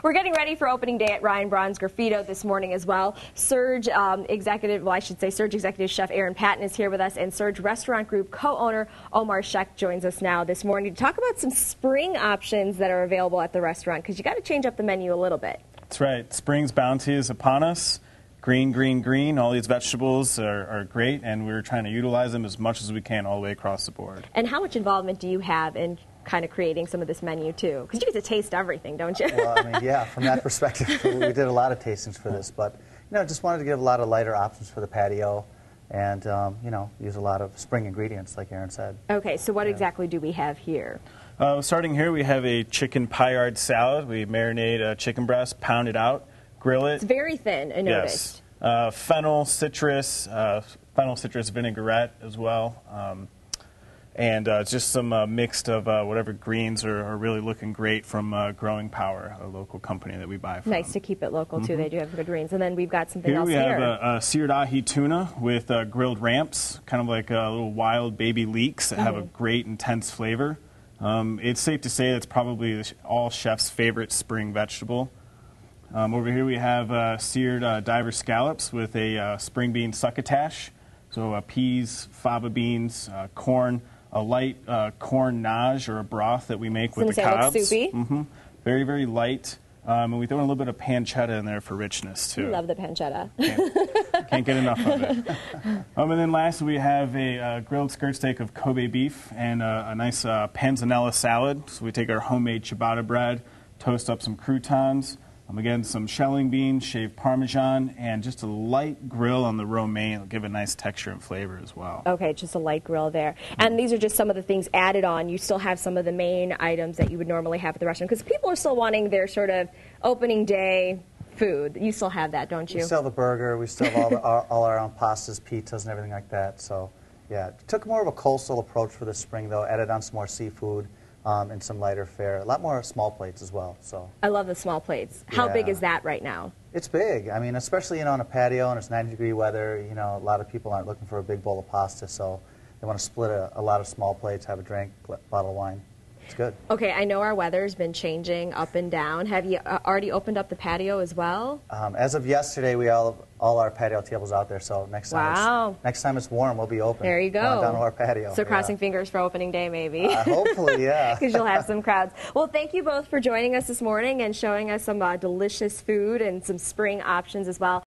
We're getting ready for opening day at Ryan Braun's Graffito this morning as well. SURG SURG Executive Chef Aaron Patin is here with us, and SURG Restaurant Group co-owner Omar Shaikh joins us now this morning to talk about some spring options that are available at the restaurant, because you got to change up the menu a little bit. That's right. Spring's bounty is upon us. Green, green, green. All these vegetables are great, and we're trying to utilize them as much as we can all the way across the board. And how much involvement do you have in kind of creating some of this menu too? Because you get to taste everything, don't you? Well, I mean, yeah, from that perspective, we did a lot of tastings for this, but just wanted to give a lot of lighter options for the patio, and use a lot of spring ingredients, like Aaron said. Okay, so what exactly do we have here? Starting here, we have a chicken paillard salad. We marinate chicken breast, pound it out, grill it. It's very thin, I noticed. Yes. Fennel citrus vinaigrette as well. And just some mixed of whatever greens are really looking great from Growing Power, a local company that we buy from. Nice to keep it local, too. They do have good greens. And then we've got something else here. Here we have a seared ahi tuna with grilled ramps, kind of like little wild baby leeks that have a great, intense flavor. It's safe to say that's probably all chefs' favorite spring vegetable. Over here we have seared diver scallops with a spring bean succotash. So peas, fava beans, corn, a light corn nage or a broth that we make with the cobs. Looks soupy. Very, very light. And we throw in a little bit of pancetta in there for richness, too. I love the pancetta. Can't get enough of it. And then lastly, we have a grilled skirt steak of Kobe beef and a nice panzanella salad. So we take our homemade ciabatta bread, toast up some croutons, again, some shelling beans, shaved Parmesan, and just a light grill on the romaine. It'll give a nice texture and flavor as well. Okay, just a light grill there. And these are just some of the things added on. You still have some of the main items that you would normally have at the restaurant, because people are still wanting their sort of opening day food. You still have that, don't you? We still have the burger. We still have all our own pastas, pizzas, and everything like that. So, yeah, took more of a coastal approach for this spring, though. Added on some more seafood. And some lighter fare. A lot more small plates as well. So I love the small plates. How big is that right now? It's big. I mean, especially on a patio and it's 90-degree weather. A lot of people aren't looking for a big bowl of pasta, so they want to split a lot of small plates, have a drink, bottle of wine. It's good. Okay, I know our weather's been changing up and down. Have you already opened up the patio as well? As of yesterday, we all our patio tables out there. So next time, next time it's warm, we'll be open. There you go. Going down to our patio. So crossing fingers for opening day, maybe. Hopefully, yeah. Because you'll have some crowds. Well, thank you both for joining us this morning and showing us some delicious food and some spring options as well.